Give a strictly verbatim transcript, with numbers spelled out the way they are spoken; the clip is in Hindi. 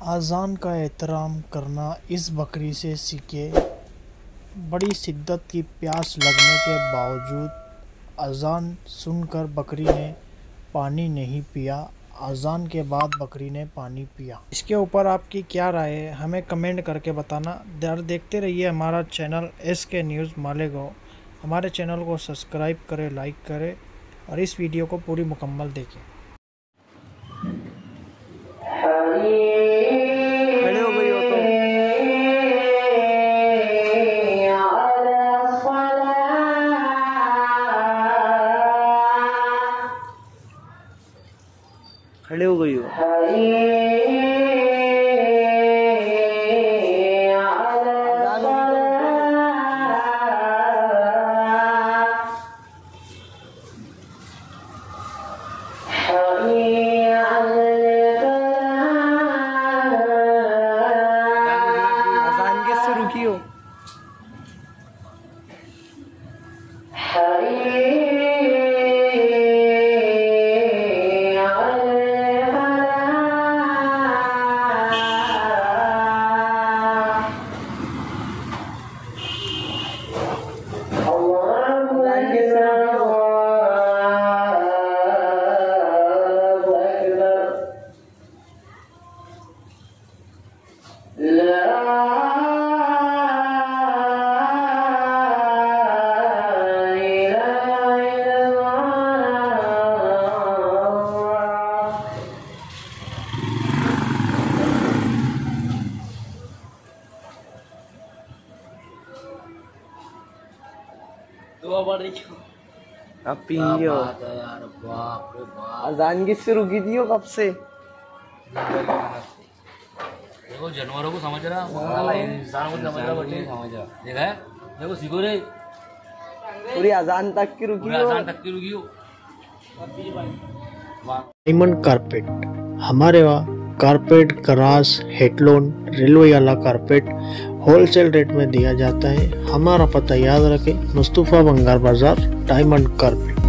अज़ान का एहतराम करना इस बकरी से सीखे। बड़ी शिद्दत की प्यास लगने के बावजूद अज़ान सुनकर बकरी ने पानी नहीं पिया। अज़ान के बाद बकरी ने पानी पिया। इसके ऊपर आपकी क्या राय है, हमें कमेंट करके बताना। दर देखते रहिए हमारा channel S K news Malegaon. हमारे चैनल को सब्सक्राइब करें, लाइक करें और इस वीडियो को पूरी मुकम्मल देखें। खड़े हो गई हो तो खड़े हो गई हो अज़ान किससे रुकी हो? अब पींगे हो यार, बाप रे बाप। अज़ान किससे रुकी थी हो कब से? देखो जानवरों को समझ रहा, इंसानों को समझ रहा, बच्चे समझ रहा। देखा है, देखो सीखो रे, पूरी अज़ान तक की रुकी हो। अज़ान तक की रुकी हो। डायमंड कारपेट, हमारे वहाँ कारपेट, ग्रास, हेडलोन, रेलवे वाला कारपेट होलसेल रेट में दिया जाता है। हमारा पता याद रखें, मुस्तफ़ा बंगार बाजार, डायमंड कारपेट।